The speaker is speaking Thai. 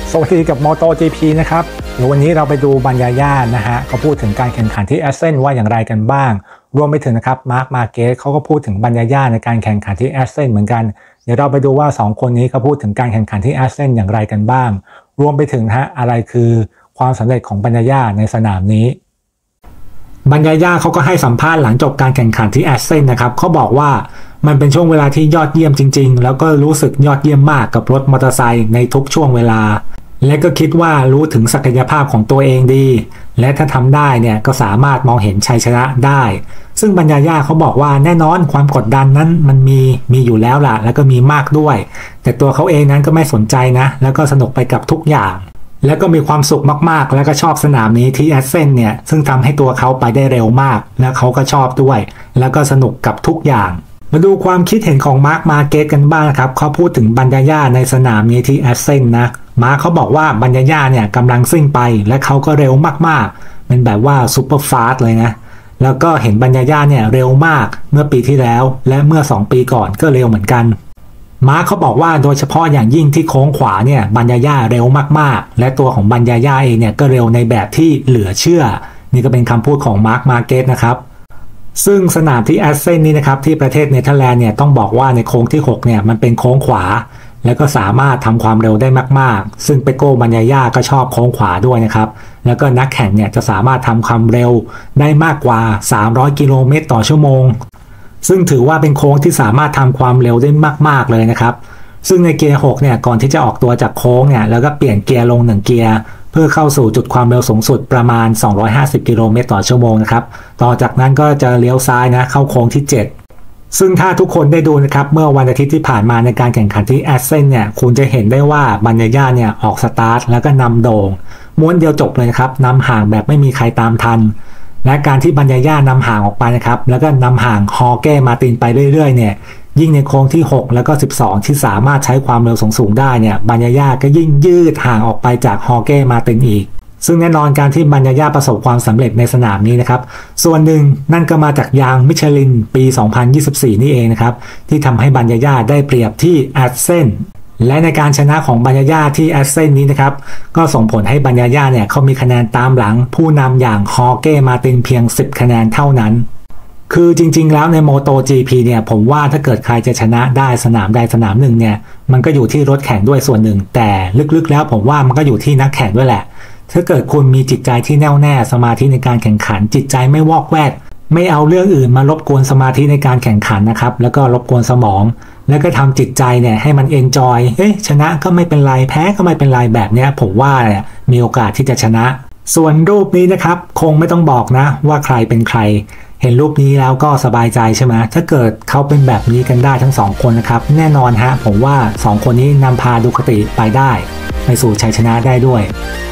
สวัสดีกับ MotoGP นะครับเดี๋ยววันนี้เราไปดูบัญญาญานะฮะเขาพูดถึงการแข่งขันที่แอสเซนว่าอย่างไรกันบ้างรวมไปถึงนะครับมาร์ค มาร์เกสเขาก็พูดถึงบัญญาญาในการแข่งขันที่แอสเซนเหมือนกันเดี๋ยวเราไปดูว่า2คนนี้เขาพูดถึงการแข่งขันที่แอสเซนอย่างไรกันบ้างรวมไปถึงอะไรคือความสำเร็จของบัญญาญาในสนามนี้บัญญาญาเขาก็ให้สัมภาษณ์หลังจบการแข่งขันที่แอสเซนนะครับเขาบอกว่ามันเป็นช่วงเวลาที่ยอดเยี่ยมจริงๆแล้วก็รู้สึกยอดเยี่ยมมากกับรถมอเตอร์ไซค์ในทุกช่วงเวลาและก็คิดว่ารู้ถึงศักยภาพของตัวเองดีและถ้าทำได้เนี่ยก็สามารถมองเห็นชัยชนะได้ซึ่งบัญญาญาเขาบอกว่าแน่นอนความกดดันนั้นมันมีอยู่แล้วล่ะแล้วก็มีมากด้วยแต่ตัวเขาเองนั้นก็ไม่สนใจนะแล้วก็สนุกไปกับทุกอย่างแล้วก็มีความสุขมากๆแล้วก็ชอบสนามนี้ที่แอสเซนเนี่ยซึ่งทำให้ตัวเขาไปได้เร็วมากและเขาก็ชอบด้วยแล้วก็สนุกกับทุกอย่างมาดูความคิดเห็นของมาร์ค มาร์เกสกันบ้างครับเขาพูดถึงบัญญาญาในสนามนี้ที่แอสเซนนะมาร์คเขาบอกว่าบัญญาญาเนี่ยกำลังซิ่งไปและเขาก็เร็วมากๆเป็นแบบว่าซูเปอร์ฟาสต์เลยนะแล้วก็เห็นบัญญาญาเนี่ยเร็วมากเมื่อปีที่แล้วและเมื่อ2 ปีก่อนก็เร็วเหมือนกันมาร์คเขาบอกว่าโดยเฉพาะอย่างยิ่งที่โค้งขวาเนี่ยบัญญาญาเร็วมากๆและตัวของบัญญาญาเองเนี่ยก็เร็วในแบบที่เหลือเชื่อนี่ก็เป็นคำพูดของมาร์ค มาร์เกสนะครับซึ่งสนามที่แอสเซนนี้นะครับที่ประเทศเนเธอร์แลนด์เนี่ยต้องบอกว่าในโค้งที่6เนี่ยมันเป็นโค้งขวาแล้วก็สามารถทำความเร็วได้มากๆซึ่งเปโก้บัญญาญาก็ชอบโค้งขวาด้วยนะครับแล้วก็นักแข่งเนี่ยจะสามารถทำความเร็วได้มากกว่า300 กิโลเมตรต่อชั่วโมงซึ่งถือว่าเป็นโค้งที่สามารถทำความเร็วได้มากๆเลยนะครับซึ่งในเกียร์6เนี่ยก่อนที่จะออกตัวจากโค้งเนี่ยแล้วก็เปลี่ยนเกียร์ลง1 เกียร์เพื่อเข้าสู่จุดความเร็วสูงสุดประมาณ250 กิโลเมตรต่อชั่วโมงนะครับต่อจากนั้นก็จะเลี้ยวซ้ายนะเข้าโค้งที่7ซึ่งถ้าทุกคนได้ดูนะครับเมื่อวันอาทิตย์ที่ผ่านมาในการแข่งขันที่แอสเซนเนี่ยคุณจะเห็นได้ว่าบัญญาญาเนี่ยออกสตาร์ทแล้วก็นำโด่งม้วนเดียวจบเลยนะครับนำห่างแบบไม่มีใครตามทันและการที่บัญญาญานำห่างออกไปนะครับแล้วก็นำห่างฮอร์เก้ มาร์ตินไปเรื่อยๆเนี่ยยิ่งในโค้งที่6แล้วก็12ที่สามารถใช้ความเร็วสูงได้เนี่ยบัญญาญาก็ยิ่งยืดห่างออกไปจากฮอร์เก้ มาร์ตินอีกซึ่งแน่นอนการที่บัญญาญาประสบความสำเร็จในสนามนี้นะครับส่วนหนึ่งนั่นก็มาจากยางมิชลินปี 2024 นี่เองนะครับที่ทำให้บัญญาญาได้เปรียบที่แอสเซนและในการชนะของบัญญาญาที่แอสเซนนี้นะครับก็ส่งผลให้บัญญาญาเนี่ยเขามีคะแนนตามหลังผู้นำอย่างฮอร์เก้ มาร์ตินเพียง10 คะแนนเท่านั้นคือจริงๆแล้วใน MotoGP เนี่ยผมว่าถ้าเกิดใครจะชนะได้สนามใดสนามหนึ่งเนี่ยมันก็อยู่ที่รถแข่งด้วยส่วนหนึ่งแต่ลึกๆแล้วผมว่ามันก็อยู่ที่นักแข่งด้วยแหละถ้าเกิดคุณมีจิตใจที่แน่วแน่สมาธิในการแข่งขันจิตใจไม่วอกแวกไม่เอาเรื่องอื่นมารบกวนสมาธิในการแข่งขันนะครับแล้วก็รบกวนสมองแล้วก็ทำจิตใจเนี่ยให้มันเอนจอยชนะก็ไม่เป็นไรแพ้ก็ไม่เป็นไรแบบเนี้ยผมว่าเนี่ยมีโอกาสที่จะชนะส่วนรูปนี้นะครับคงไม่ต้องบอกนะว่าใครเป็นใครเห็นรูปนี้แล้วก็สบายใจใช่ไหมถ้าเกิดเขาเป็นแบบนี้กันได้ทั้ง2 คนนะครับแน่นอนฮะผมว่า2 คนนี้นำพาดูคติไปได้ไปสู่ชัยชนะได้ด้วย